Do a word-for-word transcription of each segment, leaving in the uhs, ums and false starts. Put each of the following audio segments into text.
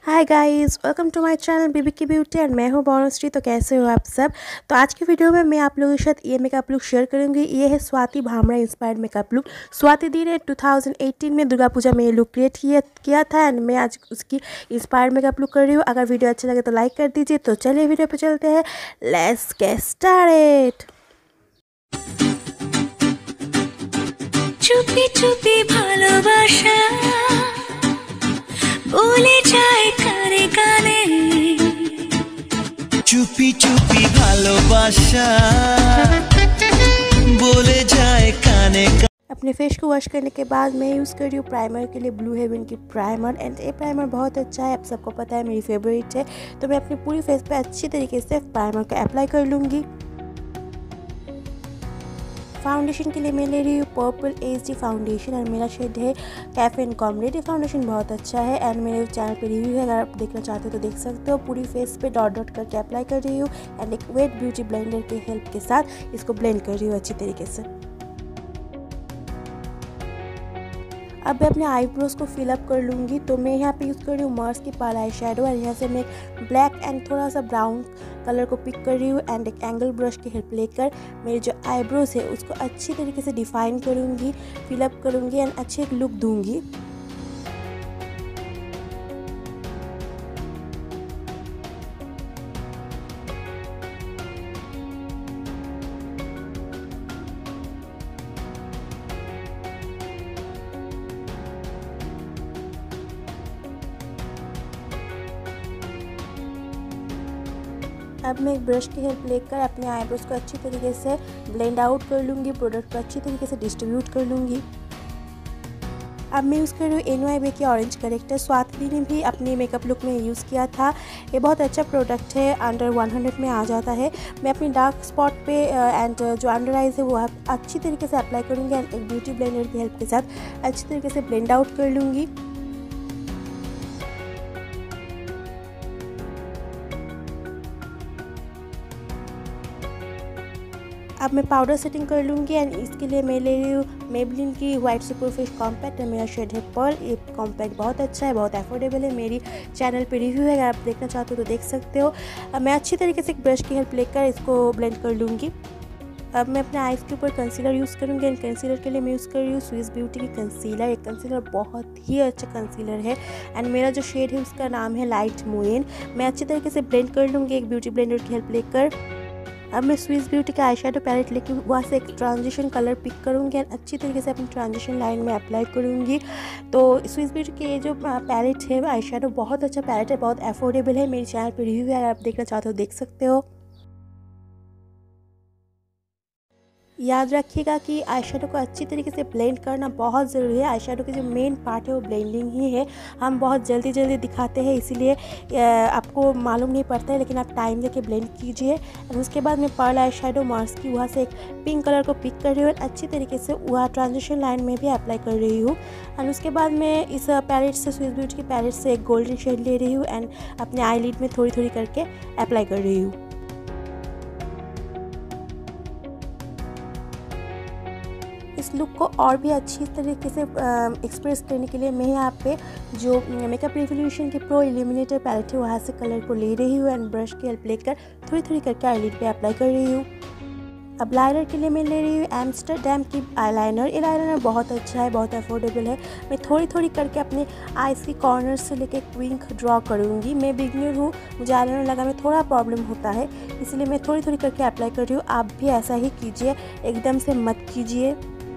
Hi guys, welcome to my channel BB की beauty and मैं हूँ बनश्री। तो कैसे हो आप सब। तो आज की वीडियो में मैं आप लोगों के साथ ये मेकअप लुक शेयर करूँगी। ये है Swati Bhamra inspired makeup look. Swati di ने टू थाउजेंड एटीन में दुर्गा पूजा में ये लुक क्रिएट किया किया था एंड मैं आज उसकी इंस्पायर्ड मेकअप लुक कर रही हूँ। अगर वीडियो अच्छा लगे तो लाइक कर दीजिए। तो चलिए वीडियो पर चलते हैं, लेट्स गेट स्टार्टेड। चुपी चुपी भालोबाशा बोले जाए काने काने, चुपी चुपी भालोबाशा बोले जाए काने काने। अपने फेस को वॉश करने के बाद मैं यूज़ कर रही हूँ प्राइमर के लिए ब्लू हेवन की प्राइमर एंड ये प्राइमर बहुत अच्छा है, आप सबको पता है मेरी फेवरेट है। तो मैं अपनी पूरी फेस पे अच्छी तरीके से प्राइमर को अप्लाई कर लूँगी। फाउंडेशन के लिए मैं ले रही हूँ पर्पल एच डी फाउंडेशन और मेरा शेड है कैफे एंड कॉम्रेड। ये फाउंडेशन बहुत अच्छा है एंड मेरे चैनल पे रिव्यू है, अगर आप देखना चाहते हो तो देख सकते हो। पूरी फेस पे डॉट डॉट करके अप्लाई कर रही हूँ एंड एक वेट ब्यूटी ब्लेंडर के हेल्प के साथ इसको ब्लेंड कर रही हूँ अच्छी तरीके से। अब मैं अपने आईब्रोज को फिलअप कर लूँगी। तो मैं यहाँ पे यूज़ कर रही हूँ मार्स की पाल आई शेडो और यहाँ से मैं ब्लैक एंड थोड़ा सा ब्राउन कलर को पिक कर रही हूँ एंड एक एंगल ब्रश की हेल्प लेकर मेरे जो आईब्रोज है उसको अच्छी तरीके से डिफाइन करूँगी, फिलअप करूँगी एंड अच्छे एक लुक दूँगी। अब मैं एक ब्रश की हेल्प लेकर अपने आईब्रोज को अच्छी तरीके से ब्लेंड आउट कर लूँगी, प्रोडक्ट को अच्छी तरीके से डिस्ट्रीब्यूट कर लूँगी। अब मैं यूज़ कर रही हूँ एन वाई बी की ऑरेंज करेक्टर। स्वाति ने भी अपनी मेकअप लुक में यूज़ किया था। ये बहुत अच्छा प्रोडक्ट है, अंडर वन हंड्रेड में आ जाता है। मैं अपनी डार्क स्पॉट पे एंड जो अंडर आइज है वो अच्छी तरीके से अप्लाई करूँगी एंड एक ब्यूटी ब्लेंडर की हेल्प के साथ अच्छी तरीके से ब्लेंड आउट कर लूँगी। अब मैं पाउडर सेटिंग कर लूँगी एंड इसके लिए मैं ले रही हूँ मेबलिन की वाइट सुपरफिश कॉम्पैक्ट। मेरा शेड है पर्ल। ये कॉम्पैक्ट बहुत अच्छा है, बहुत अफोर्डेबल है। मेरी चैनल पे रिव्यू है, अगर आप देखना चाहते हो तो देख सकते हो। अब मैं अच्छी तरीके से एक ब्रश की हेल्प लेकर इसको ब्लेंड कर लूँगी। अब मैं अपने आइज़ के ऊपर कंसीलर यूज़ करूँगी एंड कंसीलर के लिए मैं यूज़ कर रही हूँ स्विस ब्यूटी की कंसीलर। एक कंसीलर बहुत ही अच्छा कंसीलर है एंड मेरा जो शेड है उसका नाम है लाइट मोइन। मैं अच्छी तरीके से ब्लेंड कर लूँगी एक ब्यूटी ब्लेंडर की हेल्प लेकर। अब मैं स्विस ब्यूटी का आई शेडो पैलेट लेके वहाँ से एक ट्रांजिशन कलर पिक करूँगी एंड अच्छी तरीके से अपनी ट्रांजिशन लाइन में अप्लाई करूँगी। तो स्विस ब्यूटी के ये जो पैलेट है आई शेडो बहुत अच्छा पैलेट है, बहुत अफोर्डेबल है। मेरी चैनल पर रिव्यू है, अगर आप देखना चाहते हो देख सकते हो। याद रखिएगा कि आई शेडो को अच्छी तरीके से ब्लेंड करना बहुत ज़रूरी है। आई शेडो की जो मेन पार्ट है वो ब्लेंडिंग ही है। हम बहुत जल्दी जल्दी दिखाते हैं इसीलिए आपको मालूम नहीं पड़ता है, लेकिन आप टाइम लेके ब्लेंड कीजिए। और उसके बाद मैं पर्ल आई शेडो मार्स की वहाँ से एक पिंक कलर को पिक कर रही हूँ और अच्छी तरीके से वहाँ ट्रांजिशन लाइन में भी अप्लाई कर रही हूँ। एंड उसके बाद मैं इस पैलेट से स्विस ब्यूटी की पैलेट से एक गोल्डन शेड ले रही हूँ एंड अपने आई लिड में थोड़ी थोड़ी करके अप्लाई कर रही हूँ। इस लुक को और भी अच्छी तरीके से एक्सप्रेस करने के लिए मैं यहाँ पे जो मेकअप रिवोल्यूशन की प्रो इल्यूमिनेटर पैलेट है वहाँ से कलर को ले रही हूँ एंड ब्रश की हेल्प लेकर थोड़ी थोड़ी करके आईलिड पे अप्लाई कर रही हूँ। अब लाइनर के लिए मैं ले रही हूँ एम्स्टरडैम की आईलाइनर। ये लाइनर बहुत अच्छा है, बहुत अफोर्डेबल है। मैं थोड़ी थोड़ी करके अपने आईज की कॉर्नर से लेके विंग ड्रॉ करूँगी। मैं बिगनर हूँ, मुझे आईलाइनर लगाने में थोड़ा प्रॉब्लम होता है, इसलिए मैं थोड़ी थोड़ी करके अप्लाई कर रही हूँ। आप भी ऐसा ही कीजिए, एकदम से मत कीजिए।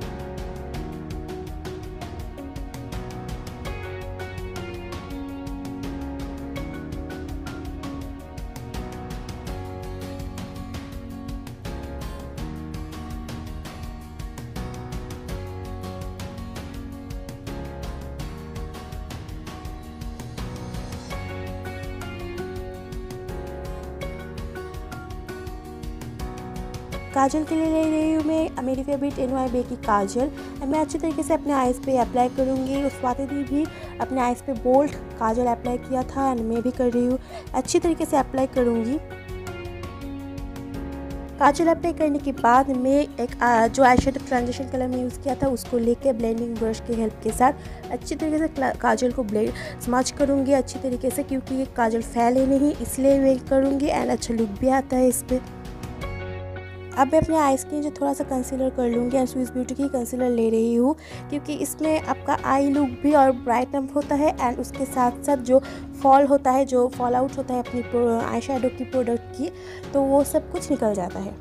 काजल के लिए ले रही हूँ मैं मेरी फेवरेट एन वाई बी की काजल। मैं अच्छी तरीके से अपने आइज़ पे अप्लाई करूँगी। स्वाति दी भी अपने आइज़ पे बोल्ड काजल अप्लाई किया था एंड मैं भी कर रही हूँ, अच्छी तरीके से अप्लाई करूँगी। काजल अप्लाई करने के बाद मैं एक आ, जो आई शेडो ट्रांजिशन कलर में यूज़ किया था उसको लेके ब्लेंडिंग ब्रश की हेल्प के साथ अच्छी तरीके से काजल को ब्लेंड स्मच करूँगी अच्छी तरीके से, क्योंकि ये काजल फैले नहीं इसलिए मैं करूँगी एंड अच्छा लुक भी आता है इस पर। अब मैं अपने आईज़ के नीचे थोड़ा सा कंसीलर कर लूँगी एंड स्विस ब्यूटी की कंसीलर ले रही हूँ, क्योंकि इसमें आपका आई लुक भी और ब्राइटन होता है एंड उसके साथ साथ जो फॉल होता है, जो फॉल आउट होता है अपनी आई शेडो की प्रोडक्ट की, तो वो सब कुछ निकल जाता है।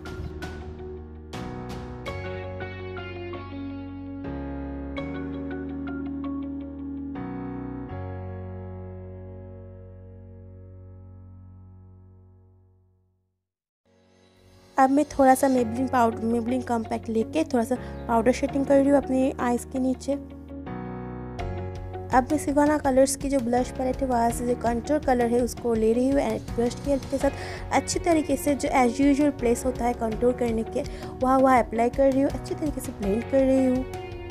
अब मैं थोड़ा सा मेबलिन पाउडर मेबलिन कॉम्पैक्ट लेके थोड़ा सा पाउडर शेडिंग कर रही हूँ अपनी आईज़ के नीचे। अब मैं सिवाना कलर्स की जो ब्लश पैलेट है वहाँ से जो कंटूर कलर है उसको ले रही हूँ एंड ब्रश की हेल्प के साथ अच्छी तरीके से जो एज यूजुअल प्लेस होता है कंटूर करने के वहाँ वहाँ अप्लाई कर रही हूँ, अच्छी तरीके से ब्लेंड कर रही हूँ।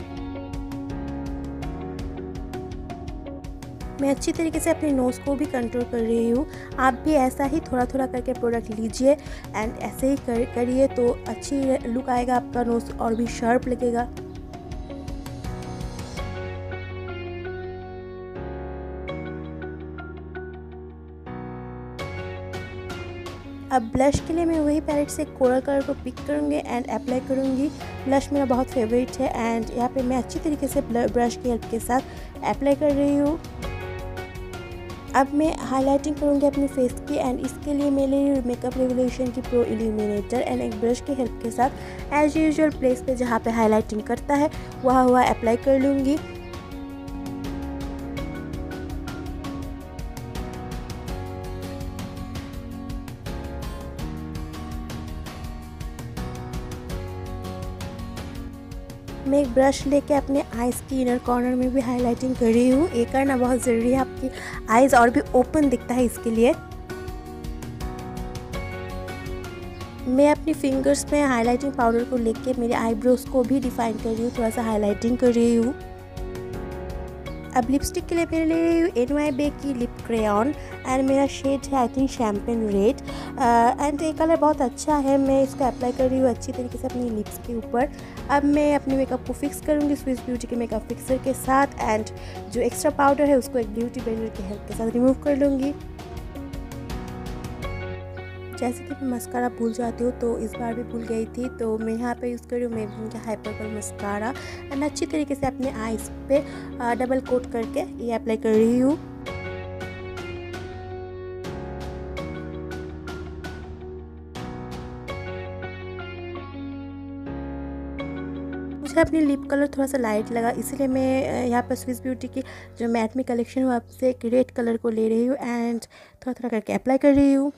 मैं अच्छी तरीके से अपने नोज़ को भी कंट्रोल कर रही हूँ। आप भी ऐसा ही थोड़ा थोड़ा करके प्रोडक्ट लीजिए एंड ऐसे ही कर करिए तो अच्छी लुक आएगा, आपका नोज़ और भी शार्प लगेगा। अब ब्लश के लिए मैं वही पैलेट से कोरल कलर को पिक करूँगी एंड अप्लाई करूँगी। ब्लश मेरा बहुत फेवरेट है एंड यहाँ पे मैं अच्छी तरीके से ब्रश की हेल्प के साथ अप्लाई कर रही हूँ। अब मैं हाइलाइटिंग करूँगी अपनी फेस की एंड इसके लिए मैं ले रही हूँ मेकअप रेवोल्यूशन की प्रो इल्यूमिनेटर एंड एक ब्रश की हेल्प के साथ एज यूजुअल प्लेस पे जहाँ पे हाइलाइटिंग करता है वहाँ वहाँ अप्लाई कर लूँगी। मैं एक ब्रश लेके अपने आईज़ की इनर कॉर्नर में भी हाइलाइटिंग कर रही हूँ। ये करना बहुत ज़रूरी है, आपकी आईज़ और भी ओपन दिखता है इसके लिए। मैं अपनी फिंगर्स में हाइलाइटिंग पाउडर को लेके मेरे आईब्रोज को भी डिफाइन कर रही हूँ, थोड़ा सा हाइलाइटिंग कर रही हूँ। अब लिपस्टिक के लिए मैं ले रही हूँ एन वाई बे की लिप क्रेयॉन एंड मेरा शेड है I think champagne red and ये कलर बहुत अच्छा है। मैं इसको अप्लाई कर रही हूँ अच्छी तरीके से अपनी लिप्स के ऊपर। अब मैं अपने मेकअप को फिक्स करूँगी स्विस ब्यूटी के मेकअप फिक्सर के साथ एंड जो एक्स्ट्रा पाउडर है उसको एक ब्यूटी ब्लेंडर की हेल्प के साथ रिमूव कर लूँगी। जैसे कि मैं मस्कारा भूल जाती हूँ तो इस बार भी भूल गई थी, तो मैं यहाँ पे यूज़ कर रही हूँ मेबलिन का हाइपर मस्कारा एंड अच्छी तरीके से अपने आईज़ पे डबल कोट करके ये अप्लाई कर रही हूँ। मुझे अपनी लिप कलर थोड़ा सा लाइट लगा, इसलिए मैं यहाँ पर स्विस ब्यूटी की जो मैट में कलेक्शन है आपसे एक रेड कलर को ले रही हूँ एंड थोड़ा थोड़ा करके अप्लाई कर रही हूँ।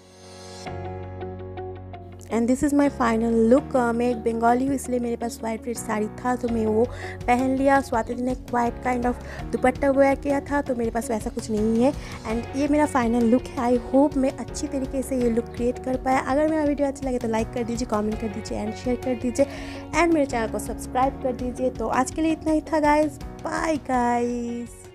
And this is my final look. मैं एक बंगाली हूँ इसलिए मेरे पास वाइट रेड साड़ी था तो मैं वो पहन लिया। स्वाति जी ने एक white kind of dupatta wear किया था तो मेरे पास वैसा कुछ नहीं है एंड ये मेरा फाइनल लुक है। आई होप मैं अच्छी तरीके से ये लुक क्रिएट कर पाया। अगर मेरा वीडियो अच्छा लगे तो लाइक कर दीजिए, कमेंट कर दीजिए एंड शेयर कर दीजिए एंड मेरे चैनल को सब्सक्राइब कर दीजिए। तो आज के लिए इतना ही था गाइज, बाय गाइज।